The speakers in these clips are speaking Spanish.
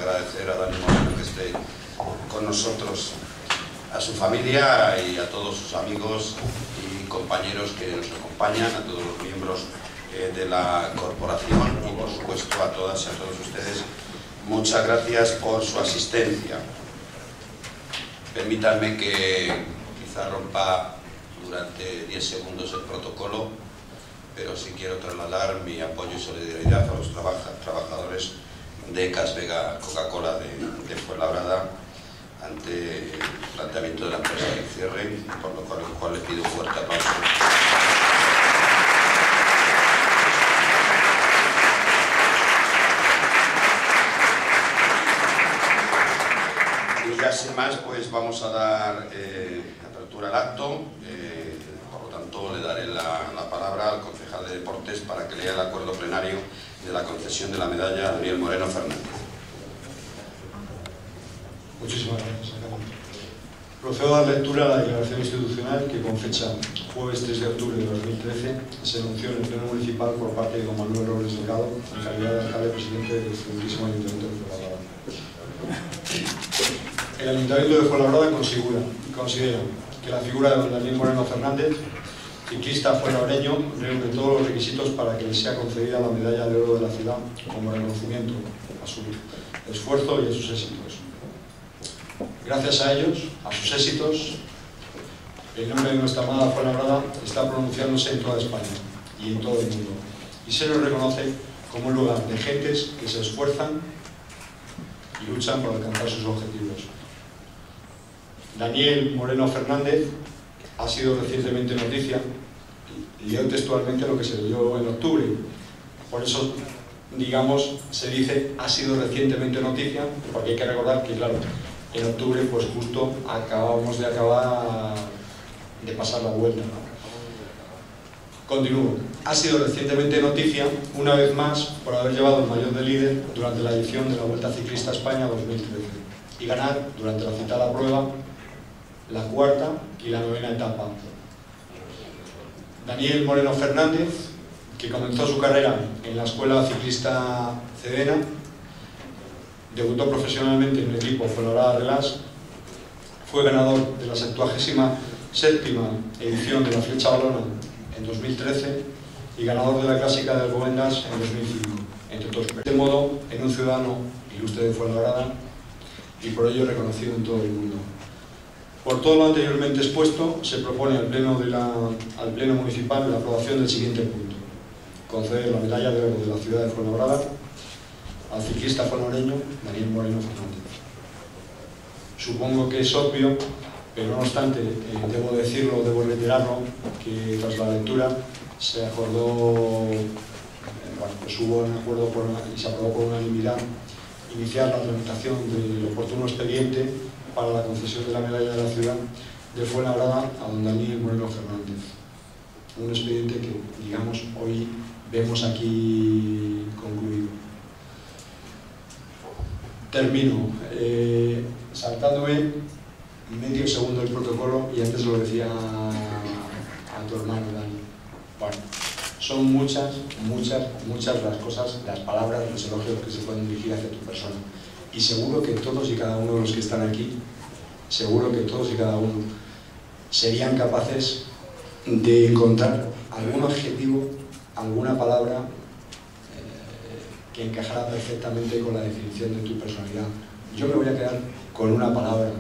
agradecer a Dani Moreno que esté con nosotros, a su familia y a todos sus amigos y compañeros que nos acompañan, a todos los miembros de la corporación y por supuesto a todas y a todos ustedes. Muchas gracias por su asistencia. Permítanme que quizá rompa durante 10 segundos el protocolo, pero sí quiero trasladar mi apoyo y solidaridad a los trabajadores de Cas Vega Coca-Cola de Fuenlabrada ante el planteamiento de la empresa de cierre, por lo cual le pido un fuerte aplauso. Y ya sin más, pues vamos a dar apertura al acto. Por lo tanto, le daré la palabra al concejal de Deportes para que lea el acuerdo plenario de la concesión de la medalla a Daniel Moreno Fernández. Muchísimas gracias. Procedo a dar lectura a la declaración institucional que con fecha jueves 3 de octubre de 2013 se anunció en el Pleno Municipal por parte de don Manuel Robles Delgado, en calidad de alcalde presidente del excelentísimo Ayuntamiento de Fuenlabrada. El Ayuntamiento de Fuenlabrada considera que la figura de don Daniel Moreno Fernández, ciclista fuenlabreño, reúne todos los requisitos para que le sea concedida la medalla de oro de la ciudad como reconocimiento a su esfuerzo y a sus éxitos. Gracias a ellos, a sus éxitos, el nombre de nuestra amada Fuenlabrada está pronunciándose en toda España y en todo el mundo, y se nos reconoce como un lugar de gentes que se esfuerzan y luchan por alcanzar sus objetivos. Daniel Moreno Fernández ha sido recientemente noticia, y leo textualmente lo que se leyó en octubre, por eso, digamos, se dice ha sido recientemente noticia, porque hay que recordar que, claro, en octubre, pues justo acabamos de pasar la vuelta, ¿no? Continúo. Ha sido recientemente noticia, una vez más, por haber llevado el maillot de líder durante la edición de la Vuelta Ciclista España 2013 y ganar, durante la citada prueba, la cuarta y la novena etapa. Daniel Moreno Fernández, que comenzó su carrera en la Escuela Ciclista Cedena, debutó profesionalmente en el equipo Fuenlabrada Relax, fue ganador de la 77ª edición de la Flecha Valona en 2013 y ganador de la Clásica de Alcobendas en 2005, entre otros. De este modo, en un ciudadano ilustre de Fuenlabrada y por ello reconocido en todo el mundo. Por todo lo anteriormente expuesto, se propone al Pleno Municipal la aprobación del siguiente punto: conceder la medalla de oro de la ciudad de Fuenlabrada al ciclista fuenlabreño Daniel Moreno Fernández. Supongo que es obvio, pero no obstante, debo decirlo, debo reiterarlo, que tras la lectura se acordó, pues hubo un acuerdo y se aprobó por unanimidad iniciar la tramitación del oportuno expediente para la concesión de la medalla de la ciudad de Fuenlabrada a don Daniel Moreno Fernández. Un expediente que, digamos, hoy vemos aquí concluido. Termino saltándome medio segundo del protocolo, y antes lo decía a tu hermano Dani. Bueno, son muchas las cosas, las palabras, los elogios que se pueden dirigir hacia tu persona, y seguro que todos y cada uno de los que están aquí, seguro que todos y cada uno serían capaces de encontrar algún adjetivo, alguna palabra que encajara perfectamente con la definición de tu personalidad. Yo me voy a quedar con una palabra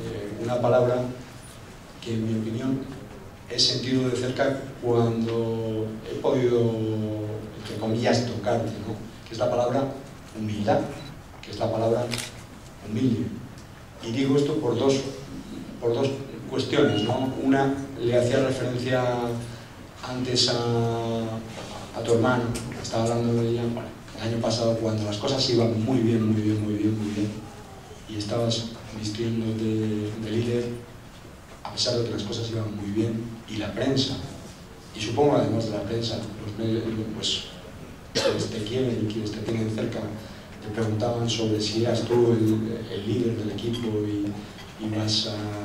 que, en mi opinión, he sentido de cerca cuando he podido, entre comillas, tocarte, ¿no? Que es la palabra humildad, que es la palabra humilde. Y digo esto por dos cuestiones, ¿no? Una, le hacía referencia antes a tu hermano, estaba hablando de ella, bueno, el año pasado, cuando las cosas iban muy bien, y estabas vistiéndote de líder, a pesar de que las cosas iban muy bien, y la prensa, y supongo además de la prensa, los medios, pues, quienes te quieren y quienes te tienen cerca, te preguntaban sobre si eras tú el líder del equipo y vas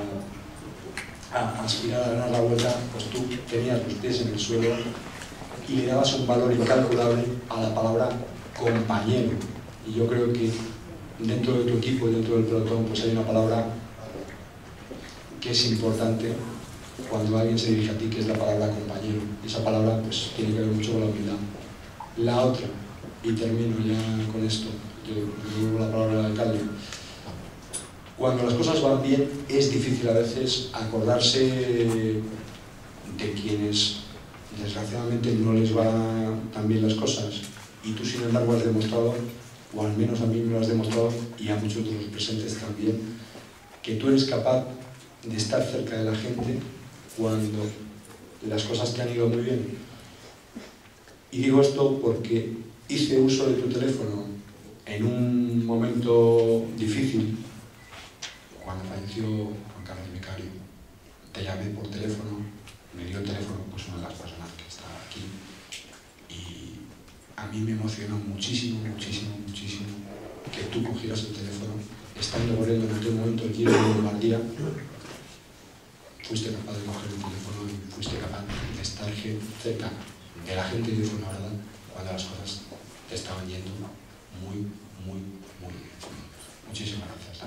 a aspirar a ganar la vuelta, pues tú tenías los pies en el suelo y le dabas un valor incalculable a la palabra compañero. Y yo creo que dentro de tu equipo y dentro del pelotón pues hay una palabra que es importante cuando alguien se dirige a ti, que es la palabra compañero. Y esa palabra pues tiene que ver mucho con la humildad. La otra, y termino ya con esto, yo devuelvo la palabra al alcalde. Cuando las cosas van bien, es difícil a veces acordarse de quienes desgraciadamente no les van tan bien las cosas. Y tú, sin embargo, has demostrado, o al menos a mí me lo has demostrado, y a muchos de los presentes también, que tú eres capaz de estar cerca de la gente cuando las cosas te han ido muy bien. Y digo esto porque hice uso de tu teléfono en un momento difícil, cuando falleció Juan Carlos Vicario. Te llamé por teléfono, me dio el teléfono pues una de las personas que está aquí, y a mí me emocionó muchísimo, muchísimo, muchísimo que tú cogieras el teléfono, estando corriendo en aquel momento el Giro de Lombardía. Fuiste capaz de coger el teléfono y fuiste capaz de estar cerca de la gente de Fuenlabrada cuando las cosas te estaban yendo muy, muy, muy bien. Muchísimas gracias.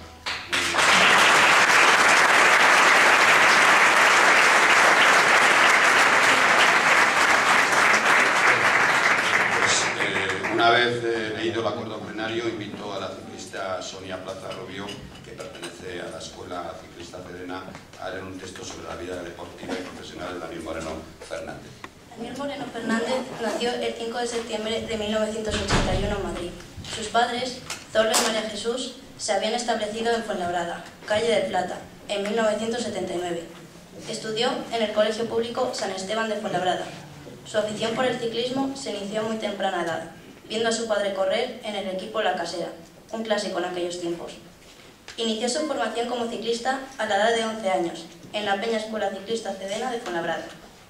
Una vez leído el acuerdo plenario, invito a la ciclista Sonia Plaza Rubio, que pertenece a la Escuela Ciclista Cedena, a leer un texto sobre la vida deportiva y profesional de Daniel Moreno Fernández. Daniel Moreno Fernández nació el 5 de septiembre de 1981 en Madrid. Sus padres, Zolba y María Jesús, se habían establecido en Fuenlabrada, calle del Plata, en 1979. Estudió en el Colegio Público San Esteban de Fuenlabrada. Su afición por el ciclismo se inició a muy temprana edad, viendo a su padre correr en el equipo La Casera, un clásico en aquellos tiempos. Inició su formación como ciclista a la edad de 11 años, en la Peña Escuela Ciclista Cedena de Fuenlabrada.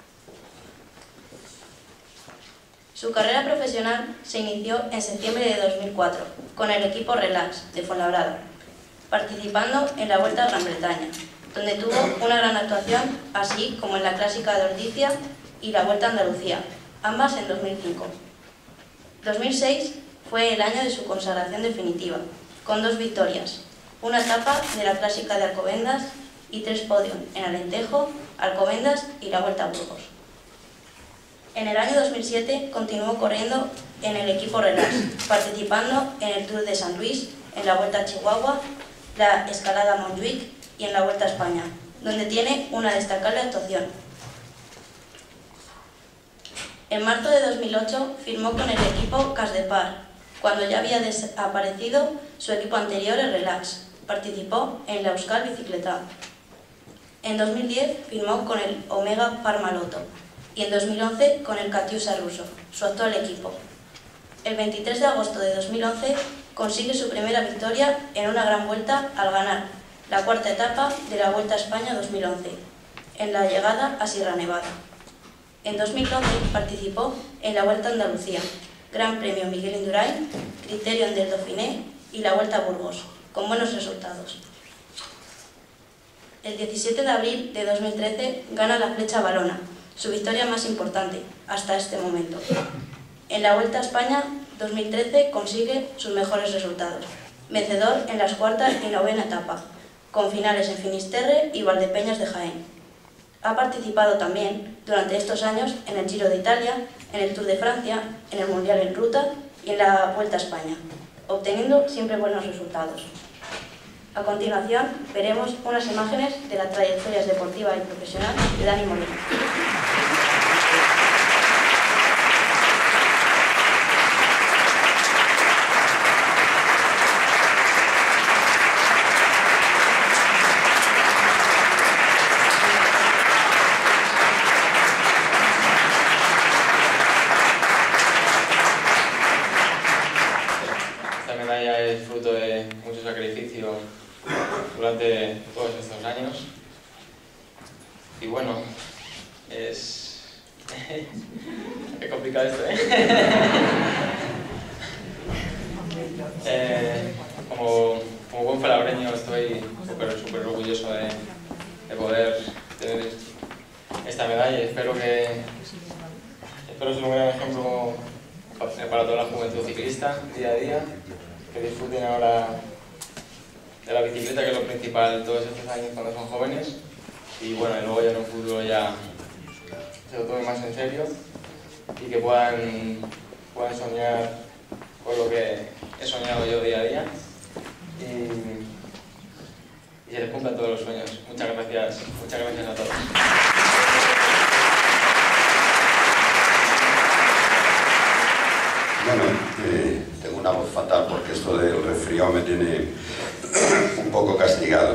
Su carrera profesional se inició en septiembre de 2004, con el equipo Relax de Fuenlabrada, participando en la Vuelta a Gran Bretaña, donde tuvo una gran actuación, así como en la Clásica de Ordizia y la Vuelta a Andalucía, ambas en 2005. 2006 fue el año de su consagración definitiva, con 2 victorias, una etapa de la Clásica de Alcobendas y 3 podios en Alentejo, Alcobendas y la Vuelta a Burgos. En el año 2007 continuó corriendo en el equipo Relax, participando en el Tour de San Luis, en la Vuelta a Chihuahua, la Escalada Montjuic y en la Vuelta a España, donde tiene una destacable actuación. En marzo de 2008 firmó con el equipo Cas de Par, cuando ya había desaparecido su equipo anterior, el Relax. Participó en la Euskal Bicicleta. En 2010 firmó con el Omega Pharma-Lotto y en 2011 con el Katyusha ruso, su actual equipo. El 23 de agosto de 2011 consigue su primera victoria en una gran vuelta al ganar la 4ª etapa de la Vuelta a España 2011, en la llegada a Sierra Nevada. En 2012 participó en la Vuelta a Andalucía, Gran Premio Miguel Indurain, Criterion del Dauphiné y la Vuelta a Burgos, con buenos resultados. El 17 de abril de 2013 gana la Flecha Valona, su victoria más importante hasta este momento. En la Vuelta a España 2013 consigue sus mejores resultados, vencedor en las 4ª y 9ª etapa, con finales en Finisterre y Valdepeñas de Jaén. Ha participado también durante estos años en el Giro de Italia, en el Tour de Francia, en el Mundial en Ruta y en la Vuelta a España, obteniendo siempre buenos resultados. A continuación veremos unas imágenes de la trayectoria deportiva y profesional de Dani Moreno. Fruto de mucho sacrificio durante todos estos años y bueno, es complicado esto, como buen falabreño estoy súper orgulloso de poder tener esta medalla y espero ser un gran ejemplo para toda la juventud ciclista día a día, que disfruten ahora de la bicicleta, que es lo principal todos estos años cuando son jóvenes, y bueno, y luego ya en un futuro ya se lo tomen más en serio y que puedan soñar con lo que he soñado yo día a día y se les cumplan todos los sueños. Muchas gracias a todos. Bueno, tengo una voz fatal porque esto del resfriado me tiene un poco castigado.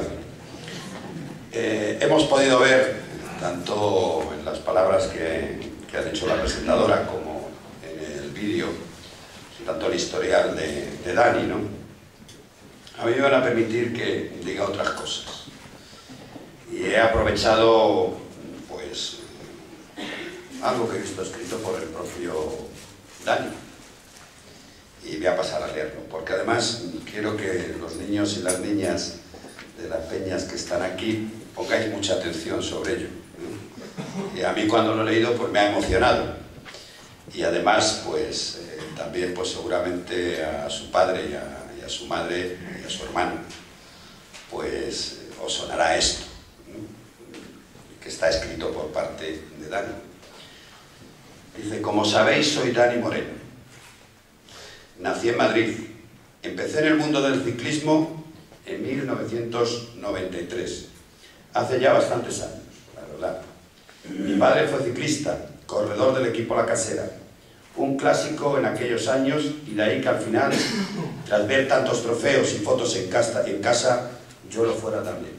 Hemos podido ver, tanto en las palabras que ha dicho la presentadora como en el vídeo, tanto el historial de Dani, ¿no? A mí me van a permitir que diga otras cosas. Y he aprovechado, pues, algo que he visto escrito por el propio Dani. Y voy a pasar a leerlo, porque además quiero que los niños y las niñas de las peñas que están aquí pongáis mucha atención sobre ello, ¿no? Y a mí cuando lo he leído pues me ha emocionado. Y además pues también pues seguramente a su padre y a su madre y a su hermano pues os sonará esto, ¿no? Que está escrito por parte de Dani. Dice: como sabéis, soy Dani Moreno. Nací en Madrid. Empecé en el mundo del ciclismo en 1993. Hace ya bastantes años, la verdad. Mi padre fue ciclista, corredor del equipo La Casera. Un clásico en aquellos años, y de ahí que al final, tras ver tantos trofeos y fotos en casa, yo lo fuera también.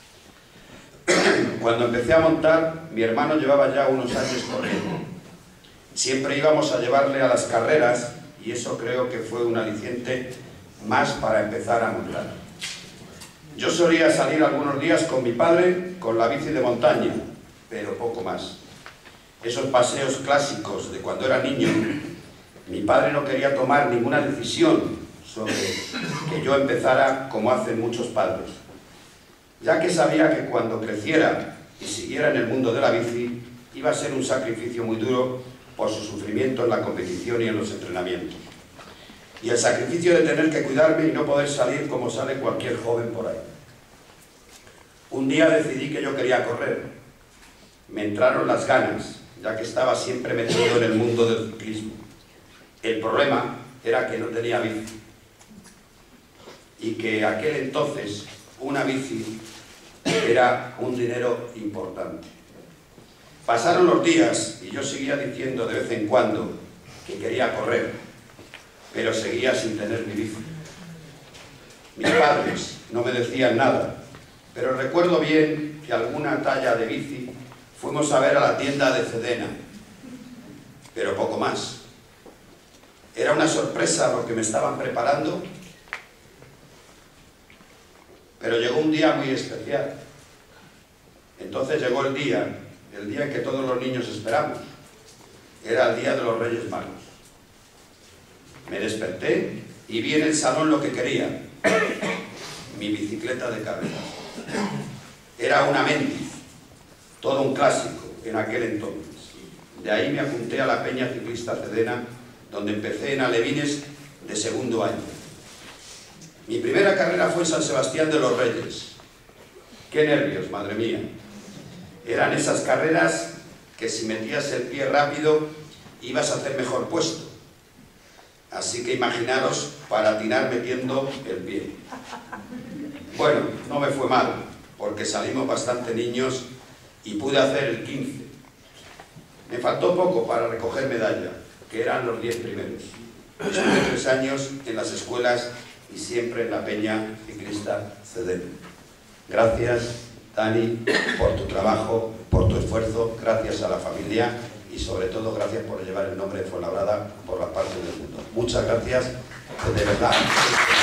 Cuando empecé a montar, mi hermano llevaba ya unos años corriendo. Siempre íbamos a llevarle a las carreras, y eso creo que fue un aliciente más para empezar a montar. Yo solía salir algunos días con mi padre con la bici de montaña, pero poco más. Esos paseos clásicos de cuando era niño, mi padre no quería tomar ninguna decisión sobre que yo empezara como hacen muchos padres, ya que sabía que cuando creciera y siguiera en el mundo de la bici, iba a ser un sacrificio muy duro por su sufrimiento en la competición y en los entrenamientos. Y el sacrificio de tener que cuidarme y no poder salir como sale cualquier joven por ahí. Un día decidí que yo quería correr. Me entraron las ganas, ya que estaba siempre metido en el mundo del ciclismo. El problema era que no tenía bici. Y que aquel entonces una bici era un dinero importante. Pasaron los días y yo seguía diciendo de vez en cuando que quería correr, pero seguía sin tener mi bici. Mis padres no me decían nada, pero recuerdo bien que alguna talla de bici fuimos a ver a la tienda de Cedena, pero poco más. Era una sorpresa lo que me estaban preparando, pero llegó un día muy especial. Entonces llegó el día en que todos los niños esperamos. Era el día de los Reyes Magos. Me desperté y vi en el salón lo que quería: mi bicicleta de carrera. Era una Mendiz, todo un clásico en aquel entonces. De ahí me apunté a la Peña Ciclista Cedena, donde empecé en alevines de segundo año. Mi primera carrera fue en San Sebastián de los Reyes. ¡Qué nervios, madre mía! Eran esas carreras que si metías el pie rápido ibas a hacer mejor puesto. Así que imaginaros para atinar metiendo el pie. Bueno, no me fue mal, porque salimos bastante niños y pude hacer el 15. Me faltó poco para recoger medalla, que eran los 10 primeros. Estuve 3 años en las escuelas y siempre en la Peña Ciclista Cedena. Gracias, Dani, por tu trabajo, por tu esfuerzo, gracias a la familia y sobre todo gracias por llevar el nombre de Fuenlabrada por las partes del mundo. Muchas gracias, de verdad.